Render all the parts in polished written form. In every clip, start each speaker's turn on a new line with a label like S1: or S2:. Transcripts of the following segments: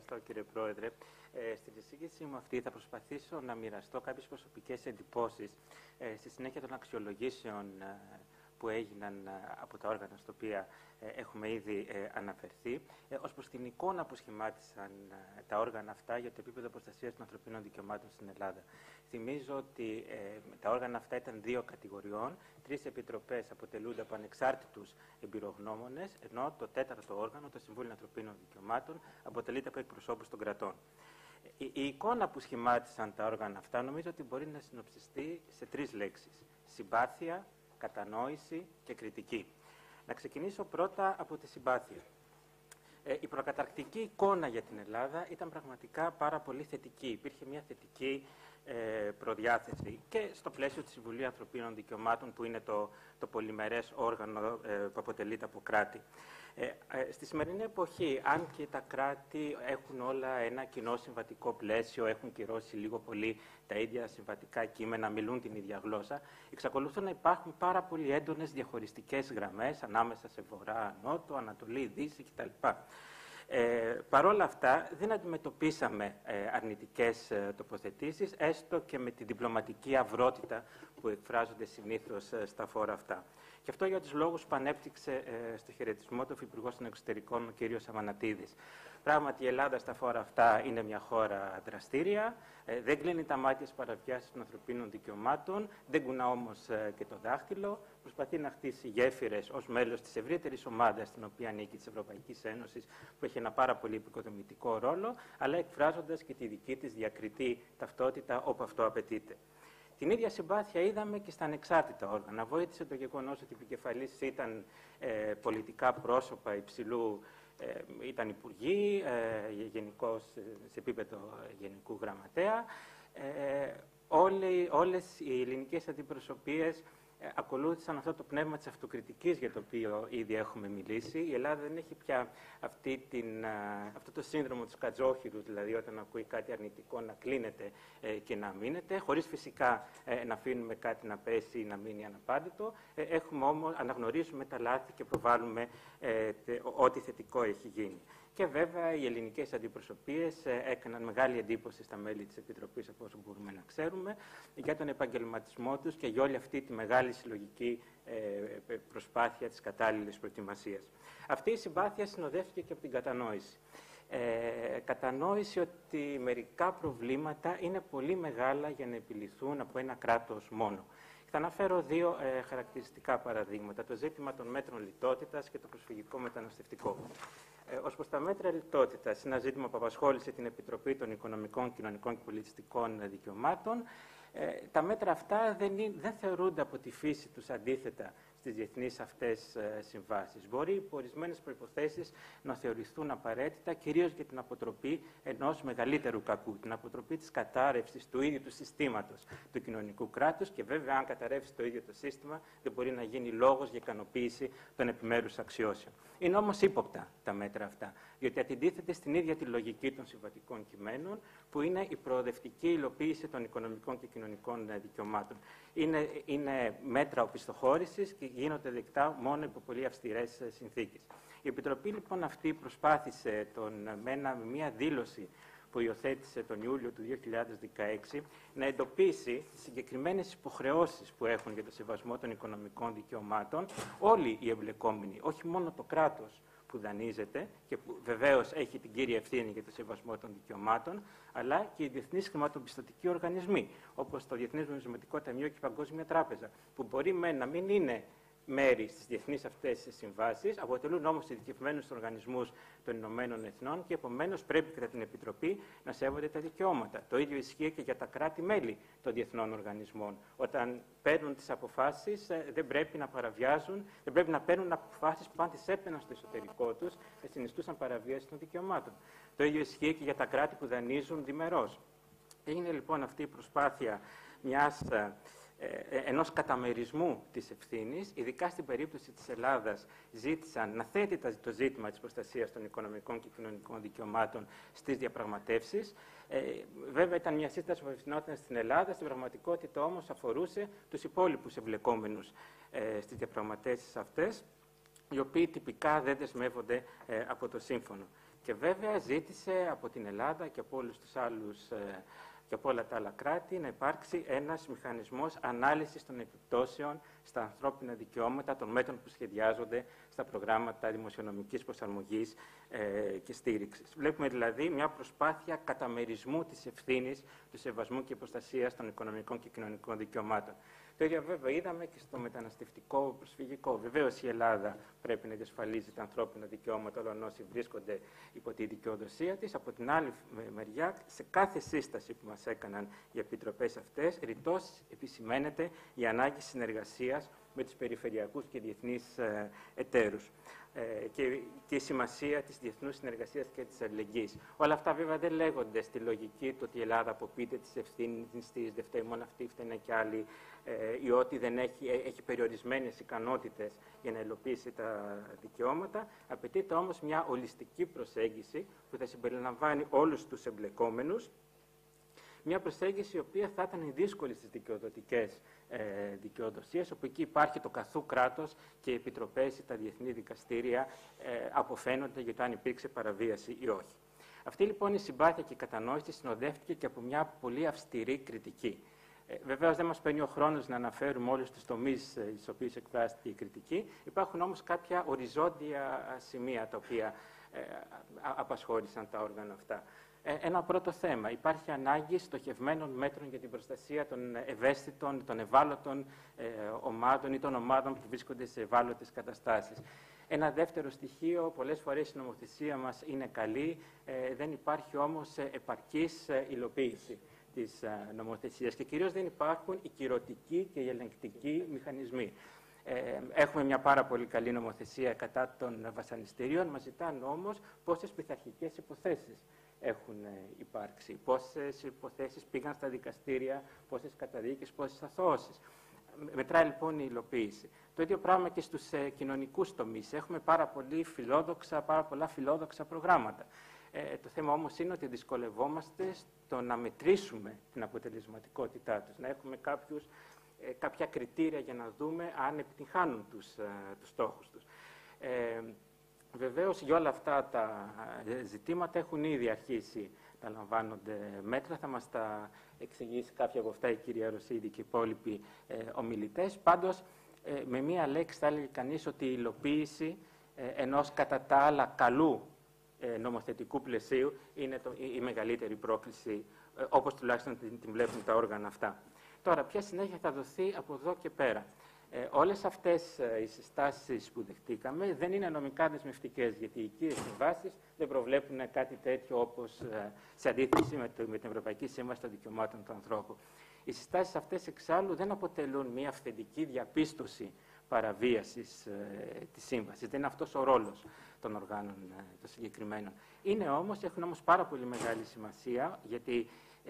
S1: Ευχαριστώ, κύριε Πρόεδρε. Στην εισήγησή μου αυτή θα προσπαθήσω να μοιραστώ κάποιες προσωπικές εντυπώσεις στη συνέχεια των αξιολογήσεων που έγιναν από τα όργανα στα οποία έχουμε ήδη αναφερθεί, ως προς την εικόνα που σχημάτισαν τα όργανα αυτά για το επίπεδο προστασίας των ανθρωπίνων δικαιωμάτων στην Ελλάδα. Θυμίζω ότι τα όργανα αυτά ήταν 2 κατηγοριών, 3 επιτροπές αποτελούνται από ανεξάρτητους εμπειρογνώμονες, ενώ το 4ο όργανο, το Συμβούλιο Ανθρωπίνων Δικαιωμάτων, αποτελείται από εκπροσώπους των κρατών. Η εικόνα που σχημάτισαν τα όργανα αυτά νομίζω ότι μπορεί να συνοψιστεί σε 3 λέξεις: συμπάθεια, κατανόηση και κριτική. Να ξεκινήσω πρώτα από τη συμπάθεια. Η προκαταρκτική εικόνα για την Ελλάδα ήταν πραγματικά πάρα πολύ θετική. Υπήρχε μια θετική προδιάθεση και στο πλαίσιο του Συμβουλίου Ανθρωπίνων Δικαιωμάτων, που είναι το πολυμερές όργανο που αποτελείται από κράτη. Στη σημερινή εποχή, αν και τα κράτη έχουν όλα ένα κοινό συμβατικό πλαίσιο, έχουν κυρώσει λίγο πολύ τα ίδια συμβατικά κείμενα, μιλούν την ίδια γλώσσα, εξακολουθούν να υπάρχουν πάρα πολύ έντονες διαχωριστικές γραμμές ανάμεσα σε βορρά, νότο, ανατολή, δύση κτλ. Παρ' όλα αυτά, δεν αντιμετωπίσαμε αρνητικές τοποθετήσεις, έστω και με τη διπλωματική αυρότητα που εκφράζονται συνήθως στα φόρα αυτά. Και αυτό για τους λόγους που ανέπτυξε στο χαιρετισμό του Υφυπουργός των Εξωτερικών, ο κ. Σαμανατίδης. Πράγματι, η Ελλάδα στα φόρα αυτά είναι μια χώρα δραστήρια, δεν κλείνει τα μάτια στις παραβιάσεις των ανθρωπίνων δικαιωμάτων, δεν κουνά όμως και το δάχτυλο, προσπαθεί να χτίσει γέφυρες ως μέλος της ευρύτερης ομάδας, στην οποία ανήκει της Ευρωπαϊκής Ένωσης, που έχει ένα πάρα πολύ επικοδομητικό ρόλο, αλλά εκφράζοντας και τη δική της διακριτή ταυτότητα όπου αυτό απαιτείται. Την ίδια συμπάθεια είδαμε και στα ανεξάρτητα όργανα. Βοήθησε το γεγονός ότι οι επικεφαλής ήταν πολιτικά πρόσωπα υψηλού, ήταν υπουργοί, γενικώς σε επίπεδο γενικού γραμματέα. Όλες οι ελληνικές αντιπροσωπείες ακολούθησαν αυτό το πνεύμα της αυτοκριτικής για το οποίο ήδη έχουμε μιλήσει. Η Ελλάδα δεν έχει πια αυτό το σύνδρομο του σκατζόχυρου, δηλαδή όταν ακούει κάτι αρνητικό να κλείνεται και να μείνεται, χωρίς φυσικά να αφήνουμε κάτι να πέσει ή να μείνει αναπάντητο. Αναγνωρίζουμε τα λάθη και προβάλλουμε ό,τι θετικό έχει γίνει. Και βέβαια οι ελληνικές αντιπροσωπείες έκαναν μεγάλη εντύπωση στα μέλη της Επιτροπής, από όσο μπορούμε να ξέρουμε, για τον επαγγελματισμό τους και για όλη αυτή τη μεγάλη συλλογική προσπάθεια της κατάλληλης προετοιμασίας. Αυτή η συμπάθεια συνοδεύτηκε και από την κατανόηση. Κατανόηση ότι μερικά προβλήματα είναι πολύ μεγάλα για να επιληθούν από ένα κράτος μόνο. Θα αναφέρω 2 χαρακτηριστικά παραδείγματα: το ζήτημα των μέτρων λιτότητας και το προσφυγικό μεταναστευτικό. Ως προς τα μέτρα λιτότητας, ένα ζήτημα που απασχόλησε την Επιτροπή των Οικονομικών, Κοινωνικών και Πολιτιστικών Δικαιωμάτων. Τα μέτρα αυτά δεν θεωρούνται από τη φύση τους αντίθετα στις διεθνείς αυτές συμβάσεις. Μπορεί υπό ορισμένες προϋποθέσεις να θεωρηθούν απαραίτητα, κυρίως για την αποτροπή ενός μεγαλύτερου κακού, την αποτροπή της κατάρρευσης του ίδιου του συστήματος του κοινωνικού κράτους, και βέβαια, αν καταρρεύσει το ίδιο το σύστημα, δεν μπορεί να γίνει λόγος για ικανοποίηση των επιμέρους αξιώσεων. Είναι όμως ύποπτα τα μέτρα αυτά, διότι αντιτίθεται στην ίδια τη λογική των συμβατικών κειμένων, που είναι η προοδευτική υλοποίηση των οικονομικών και κοινωνικών δικαιωμάτων. Είναι μέτρα οπισθοχώρησης και γίνονται δεκτά μόνο υπό πολύ αυστηρές συνθήκες. Η Επιτροπή λοιπόν αυτή προσπάθησε με μια δήλωση που υιοθέτησε τον Ιούλιο του 2016 να εντοπίσει τις συγκεκριμένες υποχρεώσεις που έχουν για το σεβασμό των οικονομικών δικαιωμάτων όλοι οι εμπλεκόμενοι, όχι μόνο το κράτος που δανείζεται και που βεβαίως έχει την κύρια ευθύνη για το σεβασμό των δικαιωμάτων, αλλά και οι διεθνείς χρηματοπιστωτικοί οργανισμοί, όπως το Διεθνές Νομισματικό Ταμείο και η Παγκόσμια Τράπεζα, που μπορεί να μην είναι μέρη στις διεθνείς αυτές συμβάσεις, αποτελούν όμως ειδικευμένους οργανισμούς των Ηνωμένων Εθνών και επομένως πρέπει κατά την Επιτροπή να σέβονται τα δικαιώματα. Το ίδιο ισχύει και για τα κράτη-μέλη των διεθνών οργανισμών. Όταν παίρνουν τις αποφάσεις, δεν πρέπει να παραβιάζουν, δεν πρέπει να παίρνουν αποφάσεις που αν τις έπαιρναν στο εσωτερικό τους, θα συνιστούσαν παραβίαση των δικαιωμάτων. Το ίδιο ισχύει και για τα κράτη που δανείζουν διμερώς. Έγινε λοιπόν αυτή η προσπάθεια ενός καταμερισμού της ευθύνης, ειδικά στην περίπτωση της Ελλάδας, ζήτησαν να θέτει το ζήτημα της προστασίας των οικονομικών και κοινωνικών δικαιωμάτων στις διαπραγματεύσεις. Βέβαια, ήταν μια σύσταση που απευθυνόταν στην Ελλάδα, στην πραγματικότητα όμως αφορούσε τους υπόλοιπους εμπλεκόμενους στις διαπραγματεύσεις αυτές, οι οποίοι τυπικά δεν δεσμεύονται από το σύμφωνο. Και βέβαια ζήτησε από την Ελλάδα και από όλους τους άλλους και από όλα τα άλλα κράτη να υπάρξει ένας μηχανισμός ανάλυσης των επιπτώσεων στα ανθρώπινα δικαιώματα των μέτρων που σχεδιάζονται στα προγράμματα δημοσιονομικής προσαρμογής και στήριξης. Βλέπουμε δηλαδή μια προσπάθεια καταμερισμού της ευθύνης, του σεβασμού και προστασίας των οικονομικών και κοινωνικών δικαιωμάτων. Το ίδιο βέβαια είδαμε και στο μεταναστευτικό προσφυγικό. Βεβαίως η Ελλάδα πρέπει να διασφαλίζει τα ανθρώπινα δικαιώματα όλων όσοι βρίσκονται υπό τη δικαιοδοσία της. Από την άλλη μεριά, σε κάθε σύσταση που μας έκαναν οι επιτροπές αυτές, ρητός επισημαίνεται η ανάγκη συνεργασίας με τους περιφερειακούς και διεθνείς εταίρους και η σημασία της διεθνούς συνεργασίας και της αλληλεγγύης. Όλα αυτά βέβαια δεν λέγονται στη λογική του ότι η Ελλάδα αποποιείται της ευθύνης της, δεν φταίει μόνο αυτή, φταίνε και άλλοι, ή ότι δεν έχει περιορισμένες ικανότητες για να υλοποιήσει τα δικαιώματα. Απαιτείται όμως μια ολιστική προσέγγιση που θα συμπεριλαμβάνει όλους τους εμπλεκόμενους, μια προσέγγιση η οποία θα ήταν δύσκολη στις δικαιοδοτικές δικαιοδοσίες, όπου εκεί υπάρχει το καθού κράτος και οι επιτροπές ή τα διεθνή δικαστήρια αποφαίνονται για το αν υπήρξε παραβίαση ή όχι. Αυτή λοιπόν η συμπάθεια και η κατανόηση συνοδεύτηκε και από μια πολύ αυστηρή κριτική. Βεβαίως δεν μας παίρνει ο χρόνος να αναφέρουμε όλους τους τομείς στους οποίους εκφράστηκε η κριτική. Υπάρχουν όμως κάποια οριζόντια σημεία τα οποία απασχόλησαν τα όργανα αυτά. Ένα πρώτο θέμα. Υπάρχει ανάγκη στοχευμένων μέτρων για την προστασία των ευαίσθητων, των ευάλωτων ομάδων ή των ομάδων που βρίσκονται σε ευάλωτες καταστάσεις. Ένα δεύτερο στοιχείο, πολλές φορές η νομοθεσία μας είναι καλή, δεν υπάρχει όμως επαρκής υλοποίηση της νομοθεσίας και κυρίως δεν υπάρχουν οι κυρωτικοί και οι ελεγκτικοί μηχανισμοί. Έχουμε μια πάρα πολύ καλή νομοθεσία κατά των βασανιστήριων, μας ζητάνε όμως πόσες πειθαρχικές υποθέσεις έχουν υπάρξει, πόσες υποθέσεις πήγαν στα δικαστήρια, πόσες καταδίκες, πόσες αθωώσεις. Μετράει λοιπόν η υλοποίηση. Το ίδιο πράγμα και στους κοινωνικούς τομείς. Έχουμε πάρα πολλά φιλόδοξα προγράμματα. Το θέμα όμως είναι ότι δυσκολευόμαστε στο να μετρήσουμε την αποτελεσματικότητά τους, να έχουμε κάποια κριτήρια για να δούμε αν επιτυγχάνουν τους στόχους τους. Βεβαίως, για όλα αυτά τα ζητήματα έχουν ήδη αρχίσει να λαμβάνονται μέτρα. Θα μας τα εξηγήσει κάποια από αυτά η κυρία Ρωσίδη και οι υπόλοιποι ομιλητές. Πάντως, με μία λέξη θα έλεγε κανείς ότι η υλοποίηση ενός κατά τα άλλα καλού νομοθετικού πλαισίου είναι η μεγαλύτερη πρόκληση, όπως τουλάχιστον την βλέπουν τα όργανα αυτά. Τώρα, ποια συνέχεια θα δοθεί από εδώ και πέρα. Όλες αυτές οι συστάσεις που δεχτήκαμε δεν είναι νομικά δεσμευτικές, γιατί οι κύριες συμβάσεις δεν προβλέπουν κάτι τέτοιο όπως σε αντίθεση με την Ευρωπαϊκή Σύμβαση των Δικαιωμάτων του Ανθρώπου. Οι συστάσεις αυτές εξάλλου δεν αποτελούν μια αυθεντική διαπίστωση παραβίασης της σύμβασης. Δεν είναι αυτός ο ρόλος των οργάνων των συγκεκριμένων. Έχουν όμως πάρα πολύ μεγάλη σημασία, γιατί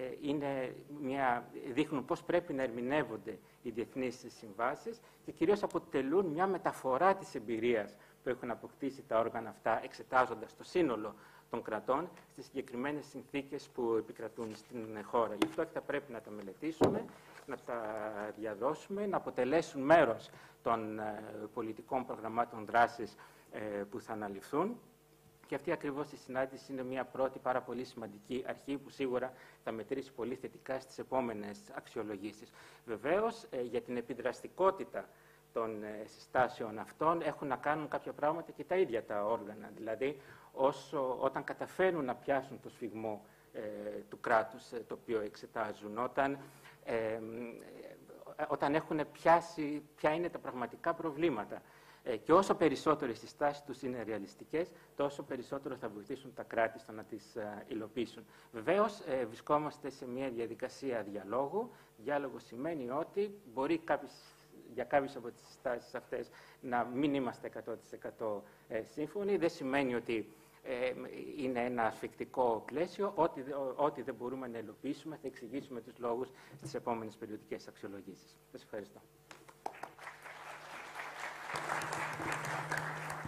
S1: δείχνουν πώς πρέπει να ερμηνεύονται οι διεθνείς συμβάσεις και κυρίως αποτελούν μια μεταφορά της εμπειρίας που έχουν αποκτήσει τα όργανα αυτά, εξετάζοντας το σύνολο των κρατών στις συγκεκριμένες συνθήκες που επικρατούν στην χώρα. Γι' αυτό θα πρέπει να τα μελετήσουμε, να τα διαδώσουμε, να αποτελέσουν μέρος των πολιτικών προγραμμάτων δράσης που θα αναλυφθούν. Και αυτή ακριβώς η συνάντηση είναι μια πρώτη πάρα πολύ σημαντική αρχή που σίγουρα θα μετρήσει πολύ θετικά στις επόμενες αξιολογήσεις. Βεβαίως, για την επιδραστικότητα των συστάσεων αυτών έχουν να κάνουν κάποια πράγματα και τα ίδια τα όργανα. Δηλαδή, όταν καταφέρουν να πιάσουν το σφιγμό του κράτους το οποίο εξετάζουν, όταν έχουν πιάσει ποια είναι τα πραγματικά προβλήματα. Και όσο περισσότερο οι συστάσεις τους είναι ρεαλιστικές, τόσο περισσότερο θα βοηθήσουν τα κράτη στο να τις υλοποιήσουν. Βεβαίως, βρισκόμαστε σε μια διαδικασία διαλόγου. Διάλογο σημαίνει ότι μπορεί για κάποιες από τις συστάσεις αυτές να μην είμαστε 100% σύμφωνοι. Δεν σημαίνει ότι είναι ένα ασφικτικό πλαίσιο. Ό,τι δεν μπορούμε να υλοποιήσουμε, θα εξηγήσουμε τους λόγους στις επόμενες περιοδικές αξιολογήσεις. Σας ευχαριστώ.